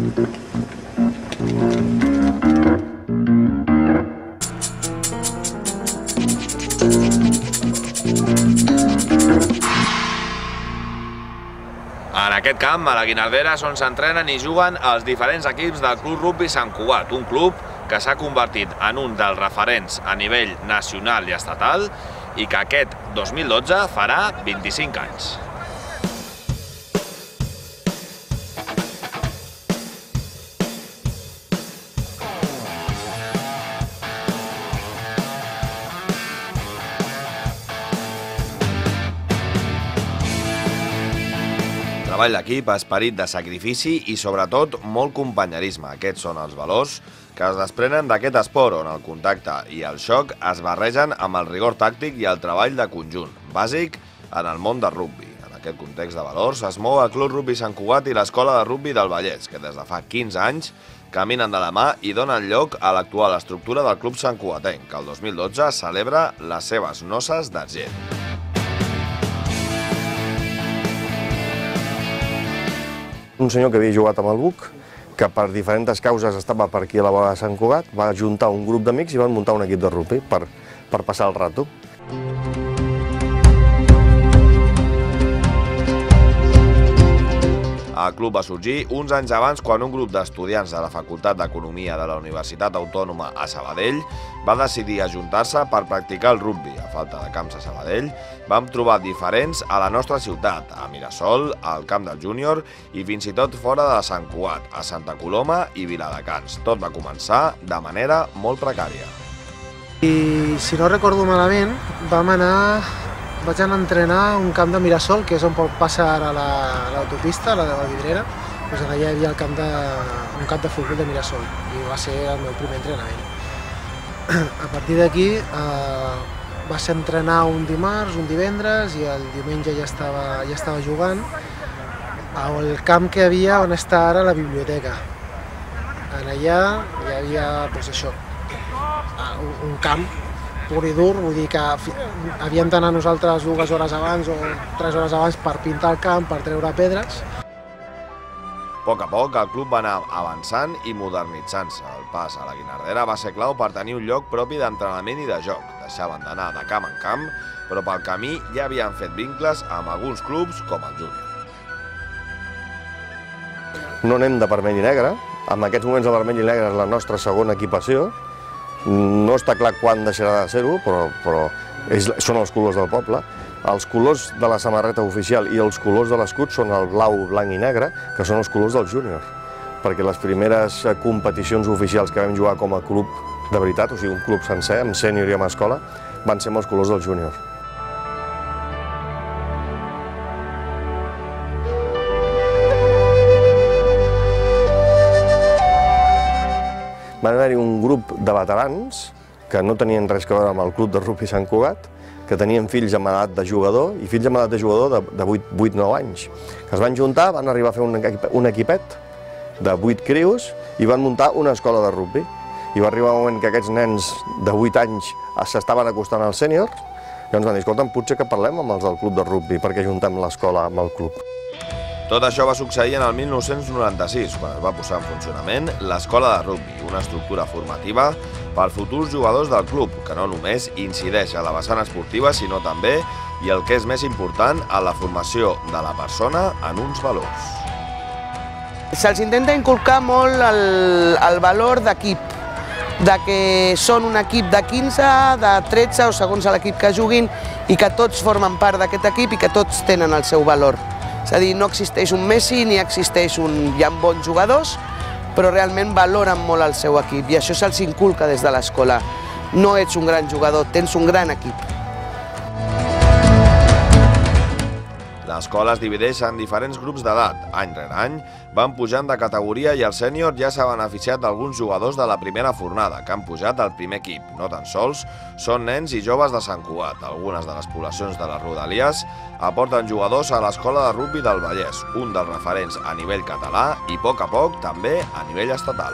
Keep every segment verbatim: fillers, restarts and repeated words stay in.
En aquest camp, a la Guinardera, és on s'entrenen i juguen els diferents equips del Club Rugby Sant Cugat, un club que s'ha convertit en un dels referents a nivell nacional i estatal i que aquest dos mil dotze farà vint-i-cinc anys. Treball d'equip, esperit de sacrifici i, sobretot, molt companyerisme. Aquests són els valors que es desprenen d'aquest esport, on el contacte i el xoc es barregen amb el rigor tàctic i el treball de conjunt, bàsic en el món del rugbi. En aquest context de valors es mou el Club Rugby Sant Cugat i l'Escola de Rugbi del Vallès, que des de fa quinze anys caminen de la mà i donen lloc a l'actual estructura del Club Sant Cugatenc, que el dos mil dotze celebra les seves noces d'argent. Un senyor que havia jugat amb el Buc, que per diferents causes estava per aquí a la vora de Sant Cugat, va juntar un grup d'amics i van muntar un equip de rugby per, per passar el rato. El club va sorgir uns anys abans quan un grup d'estudiants de la Facultat d'Economia de la Universitat Autònoma a Sabadell va decidir ajuntar-se per practicar el rugby. A falta de camps a Sabadell, vam trobar diferents a la nostra ciutat, a Mirasol, al camp del Júnior i fins i tot fora de Sant Cugat, a Santa Coloma i Viladecans. Tot va començar de manera molt precària. I si no recordo malament, vam anar... Vaig anar a entrenar a un camp de Mirasol, que és on pot passar ara l'autopista, la de la Vidrera. Doncs allà hi havia el camp de, un camp de futbol de Mirasol i va ser el meu primer entrenament. A partir d'aquí eh, va ser entrenar un dimarts, un divendres i el diumenge ja estava, ja estava jugant al camp que hi havia on està ara la biblioteca. En allà hi havia doncs això, un camp pur i dur, vull dir que havíem d'anar nosaltres dues hores abans o tres hores abans per pintar el camp, per treure pedres. A poc a poc el club va anar avançant i modernitzant-se. El pas a la Guinardera va ser clau per tenir un lloc propi d'entrenament i de joc. Deixaven d'anar de camp en camp, però pel camí ja havien fet vincles amb alguns clubs com el Júnior. No anem de vermell i negre. En aquests moments el vermell i negre és la nostra segona equipació. No està clar quan deixarà de ser-ho, però, però és, són els colors del poble. Els colors de la samarreta oficial i els colors de l'escut són el blau, blanc i negre, que són els colors del Júnior. Perquè les primeres competicions oficials que vam jugar com a club de veritat, o sigui, un club sencer, amb sènior i amb escola, van ser amb els colors del Júnior. Va haver-hi un grup de veterans que no tenien res a veure amb el club de rugby Sant Cugat, que tenien fills amb edat de jugador i fills amb edat de jugador de vuit nou anys, que es van juntar, van arribar a fer un equipet de vuit crios i van muntar una escola de rugby. I va arribar un moment que aquests nens de vuit anys s'estaven acostant al sènior i ens van dir, escolta'm, potser que parlem amb els del club de rugby perquè juntem l'escola amb el club. Tot això va succeir en el mil nou-cents noranta-sis, quan es va posar en funcionament l'Escola de Rugby, una estructura formativa per futurs jugadors del club, que no només incideix a la vessant esportiva, sinó també, i el que és més important, a la formació de la persona en uns valors. Se'ls intenta inculcar molt el, el valor d'equip, de que són un equip de quinze, de tretze o segons l'equip que juguin i que tots formen part d'aquest equip i que tots tenen el seu valor. És a dir, no existeix un Messi ni existeix un... Hi ha bons jugadors, però realment valoren molt el seu equip i això se'ls inculca des de l'escola. No ets un gran jugador, tens un gran equip. L'escola es divideix en diferents grups d'edat. Any rere any van pujant de categoria i el sènior ja s'ha beneficiat d'alguns jugadors de la primera fornada que han pujat al primer equip. No tan sols són nens i joves de Sant Cugat. Algunes de les poblacions de les Rodalies aporten jugadors a l'Escola de Rugby del Vallès, un dels referents a nivell català i, a poc a poc, també a nivell estatal.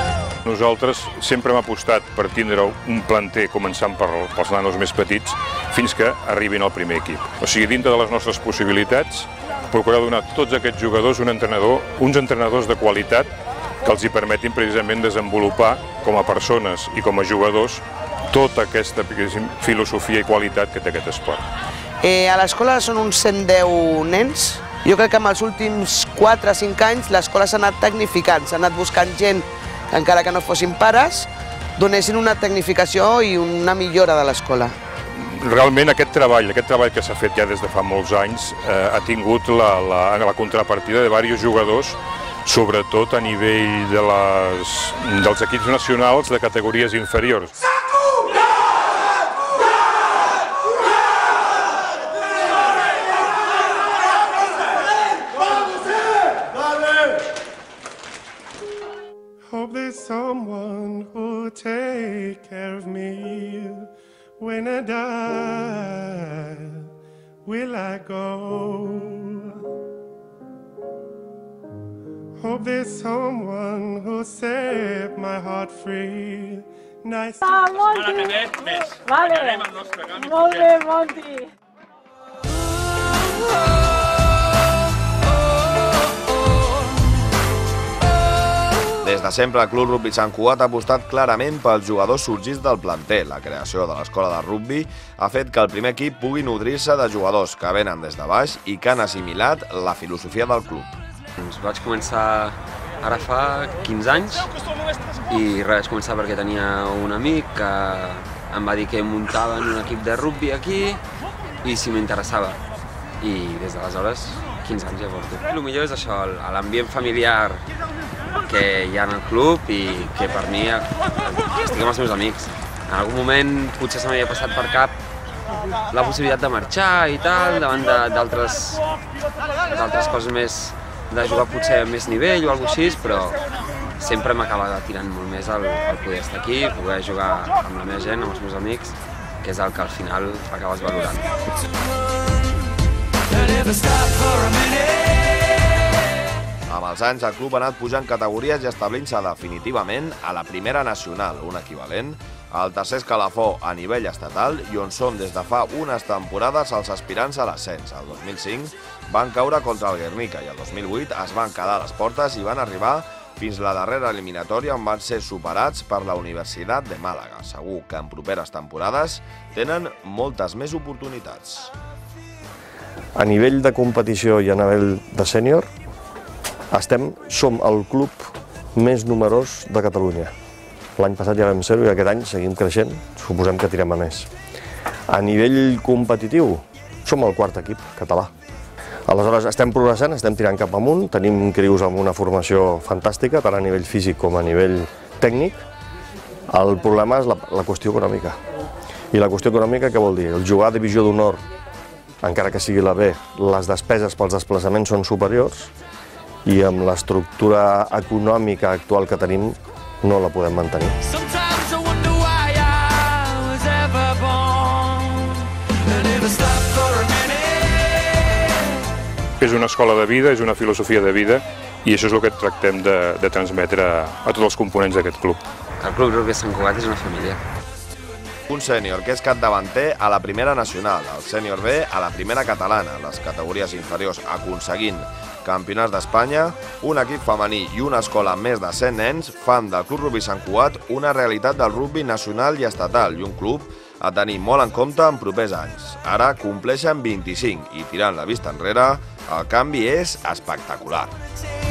Nosaltres sempre hem apostat per tindre un planter començant pels nanos més petits fins que arribin al primer equip. O sigui, dintre de les nostres possibilitats, procurar donar a tots aquests jugadors un entrenador, uns entrenadors de qualitat que els hi permetin precisament desenvolupar com a persones i com a jugadors tota aquesta filosofia i qualitat que té aquest esport. Eh, a l'escola són uns cent deu nens. Jo crec que en els últims quatre o cinc anys l'escola s'ha anat tecnificant, s'ha anat buscant gent, encara que no fossin pares, donessin una tecnificació i una millora de l'escola. Realment aquest treball, aquest treball que s'ha fet ja des de fa molts anys eh, ha tingut la, la, la contrapartida de diversos jugadors, sobretot a nivell de les, dels equips nacionals de categories inferiors. Hope there's someone who'll take care of me when I die. Will I go? Hope there's someone who'll set my heart free. Nice. Ah, Monti! Vale. Molt bé, Monti. Des de sempre, el Club Rugby Sant Cugat ha apostat clarament pels jugadors sorgits del planter. La creació de l'escola de rugbi ha fet que el primer equip pugui nodrir-se de jugadors que venen des de baix i que han assimilat la filosofia del club. Doncs vaig començar ara fa quinze anys i res, vaig començar perquè tenia un amic que em va dir que muntaven un equip de rugbi aquí i si m'interessava. I des d'aleshores, quinze anys ja porto. El millor és això, l'ambient familiar que hi ha en el club i que per mi estic amb els meus amics. En algun moment potser se m'havia passat per cap la possibilitat de marxar i tal, davant d'altres coses més, de jugar potser a més nivell o alguna cosa així, però sempre m'acaba tirant molt més el, el poder estar aquí, poder jugar amb la meva gent, amb els meus amics, que és el que al final acabes valorant. Amb els anys, el club ha anat pujant categories i establint-se definitivament a la primera nacional, un equivalent al tercer escalafó a nivell estatal i on són des de fa unes temporades els aspirants a l'ascens. El dos mil cinc van caure contra el Guernica i el dos mil vuit es van quedar a les portes i van arribar fins la darrera eliminatòria on van ser superats per la Universitat de Màlaga. Segur que en properes temporades tenen moltes més oportunitats. A nivell de competició i a nivell de sènior, estem, som el club més numerós de Catalunya. L'any passat ja vam ser-ho i aquest any seguim creixent, suposem que tirem a més. A nivell competitiu, som el quart equip català. Aleshores, estem progressant, estem tirant cap amunt, tenim crius amb una formació fantàstica, tant a nivell físic com a nivell tècnic. El problema és la, la qüestió econòmica. I la qüestió econòmica què vol dir? El jugar a divisió d'honor, encara que sigui la B, les despeses pels desplaçaments són superiors i amb l'estructura econòmica actual que tenim no la podem mantenir. És una escola de vida, és una filosofia de vida i això és el que tractem de, de transmetre a, a tots els components d'aquest club. El Club Rugby Sant Cugat és una família. Un sènior que és capdavanter a la primera nacional, el sènior B a la primera catalana, les categories inferiors aconseguint campionats d'Espanya, un equip femení i una escola amb més de cent nens fan del Club Rugby Sant Cugat una realitat del rugby nacional i estatal i un club a tenir molt en compte en propers anys. Ara compleixen vint-i-cinc i tirant la vista enrere, el canvi és espectacular.